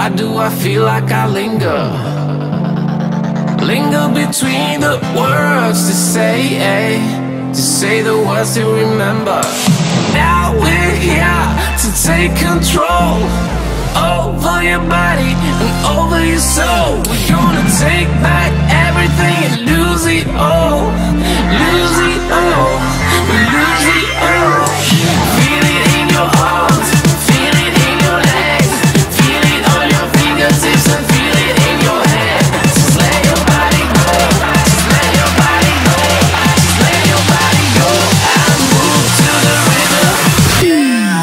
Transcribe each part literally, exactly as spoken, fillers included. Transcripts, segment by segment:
Why do I feel like I linger? Linger between the words to say, eh? To say the words to remember. Now we're here to take control over your body and over your soul. We're gonna take back everything and lose it all. Lose it all. We lose it all. Feel it in your arms, feel it in your legs, feel it on your fingertips and feel it in your head. Just let your body go, just let your body go, just let your body go and move to the rhythm. Yeah.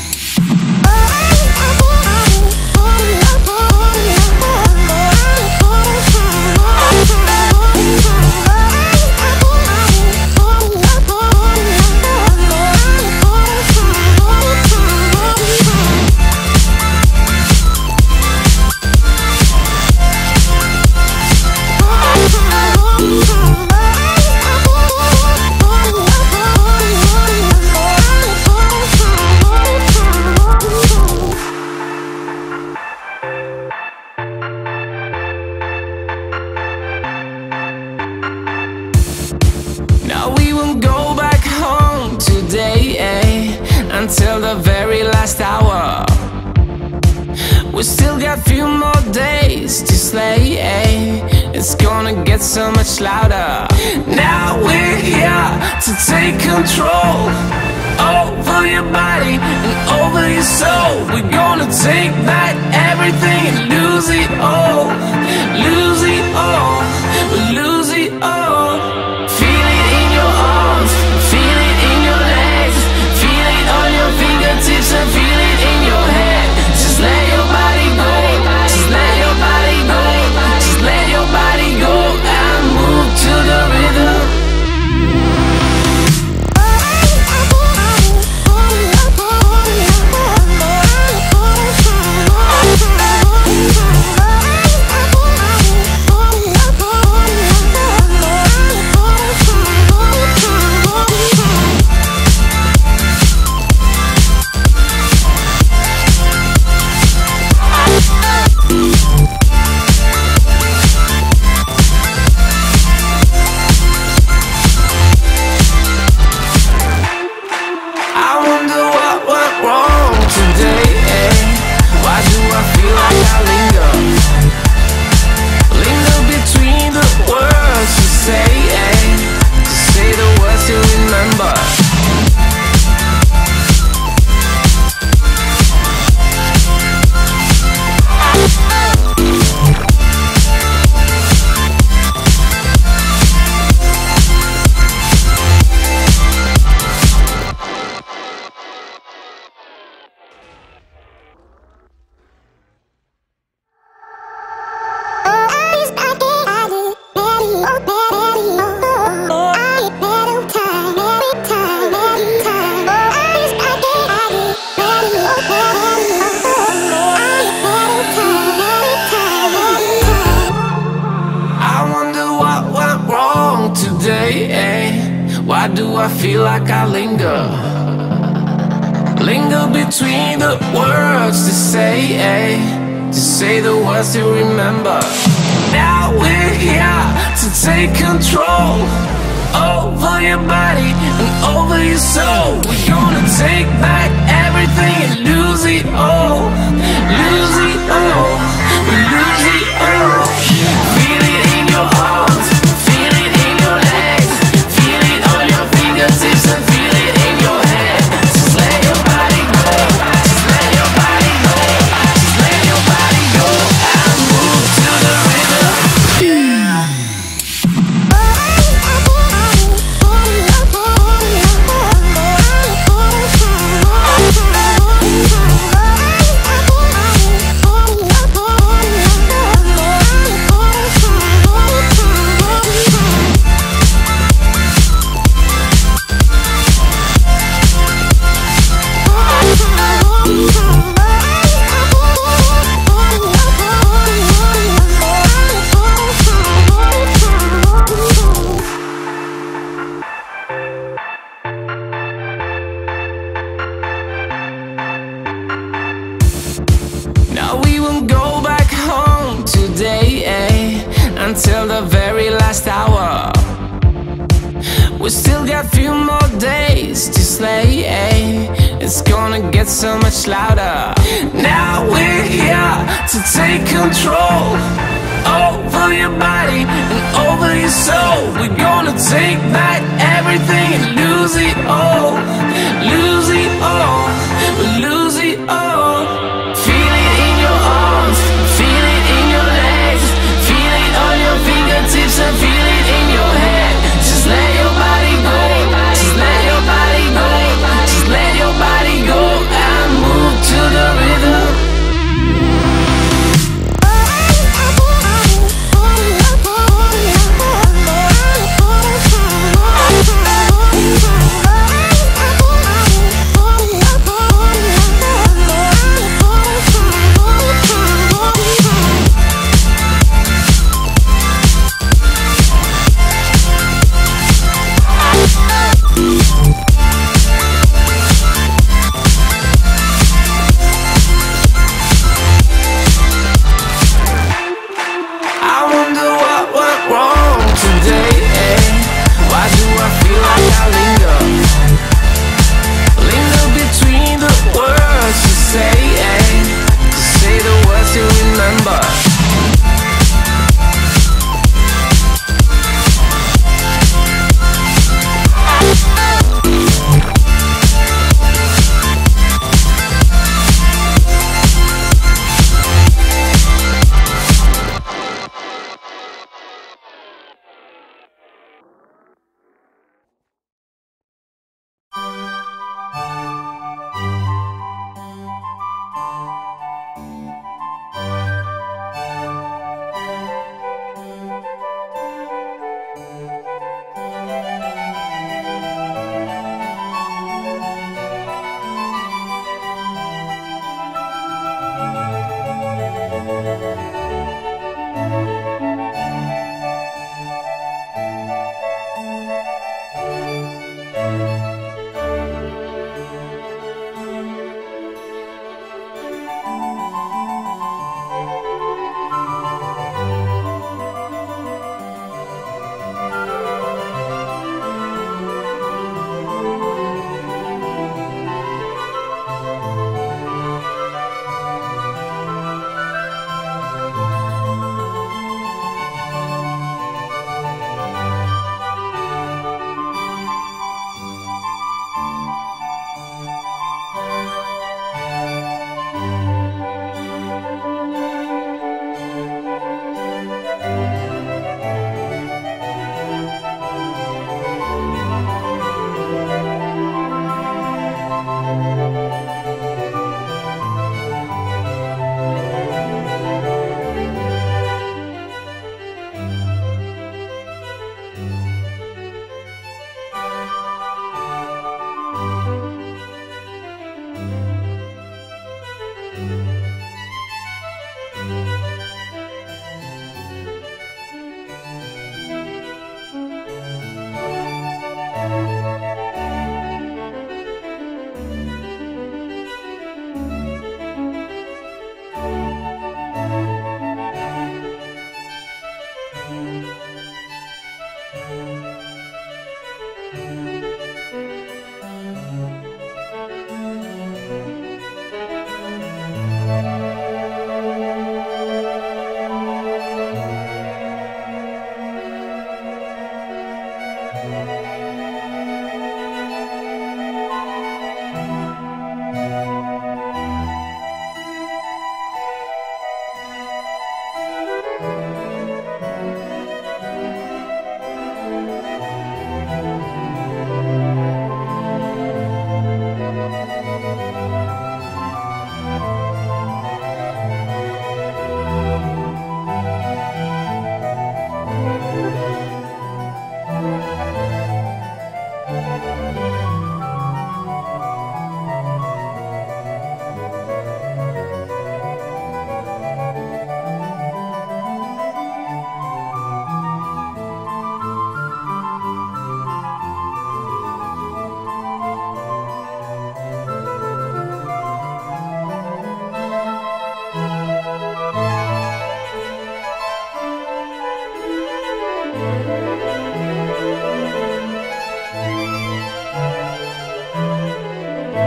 Now we won't go back home today, eh? Until the very last hour. We still got a few more days to slay, eh? It's gonna get so much louder. Now we're here to take control over your body and over your soul. We're gonna take back everything and lose it all. Lose it all. We lose it all. Feel it in your arms, feel it in your legs, feel it on your fingertips and feel it in your head. Just let your body go, just let your body go, just let your body go and move to the rhythm. Why do I feel like I linger? Linger between the words to say, eh? To say the words to remember. Now we're here to take control over your body and over your soul. We're gonna take back everything and lose it all. Lose it all. We lose it all. Feel it in your arms, feel it in your legs, feel it on your fingertips and feel it in your head. Just let your body go, just let your body go, just let your body go and move to the rhythm. Yeah. Now we won't go until the very last hour. We still got few more days to slay, eh? It's gonna get so much louder. Now we're here to take control over your body and over your soul. We're gonna take back everything and lose it all. Lose it all, lose it all. Feel it in your arms, feel it in your legs, feel it on your fingertips and feel it in your head. Just let your body go, just let your body go, just let your body go and move to the rhythm. Oh,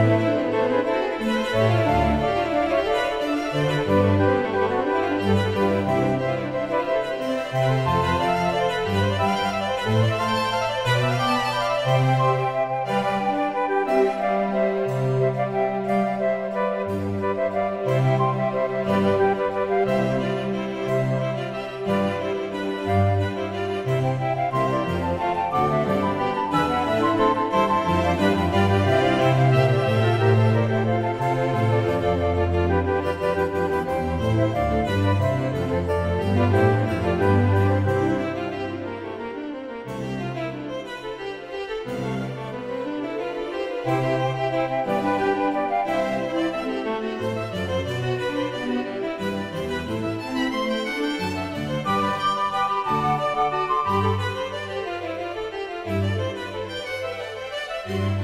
you.